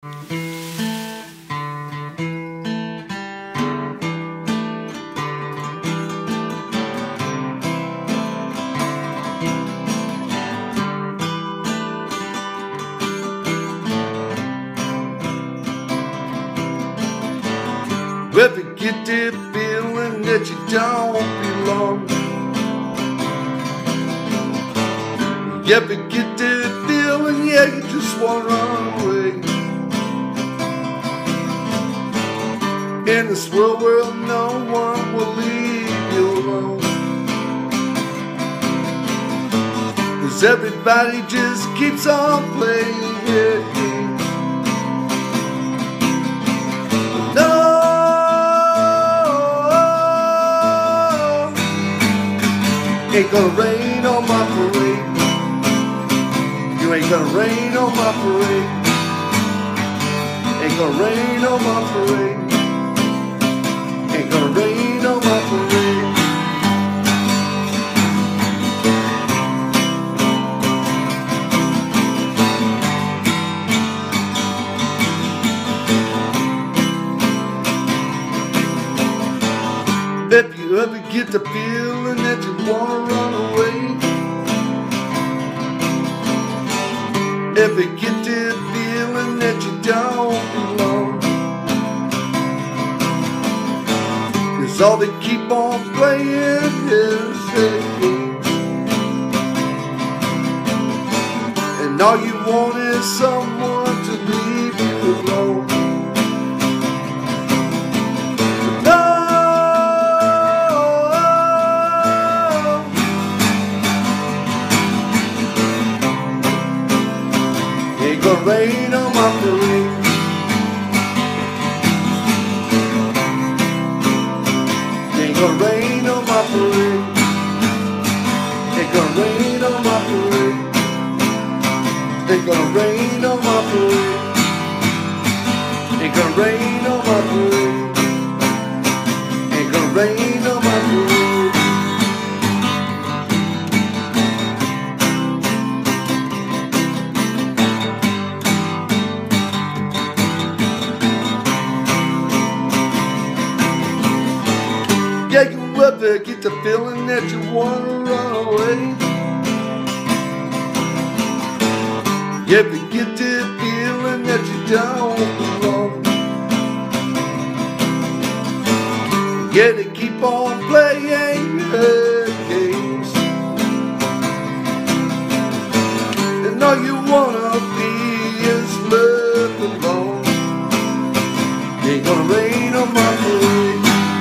If you get the feeling that you don't belong, if you get the feeling, yeah, you just want to run away. In this world where no one will leave you alone, 'cause everybody just keeps on playing it. Ain't gonna rain on my parade. You ain't gonna rain on my parade. Ain't gonna rain on my parade. Ain't gonna rain on my parade. If you ever get the feeling that you wanna run away, if you get the feeling that you don't belong, 'cause all they keep on playing is their games, and all you want is someone to leave you alone. Ain't gonna rain on my parade. Ain't gonna rain on my parade. Ain't gonna rain on my parade. Ain't gonna rain on my parade. Ain't gonna rain on my parade. Ain't gonna rain on my parade. Yeah, you ever get the feeling that you wanna run away? Yeah, you get the feeling that you don't belong. Yeah, they keep on playing games, and all you wanna be is left alone. Ain't gonna rain on my parade.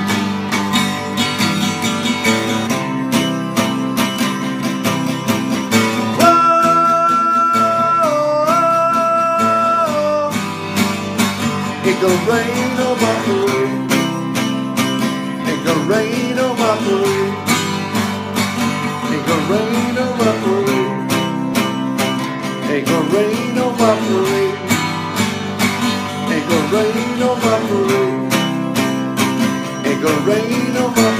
Ain't gonna rain on my parade. Ain't gonna rain on my parade. Ain't gonna rain on my parade. Ain't gonna rain on my parade. Ain't gonna rain on my parade. Ain't gonna rain on my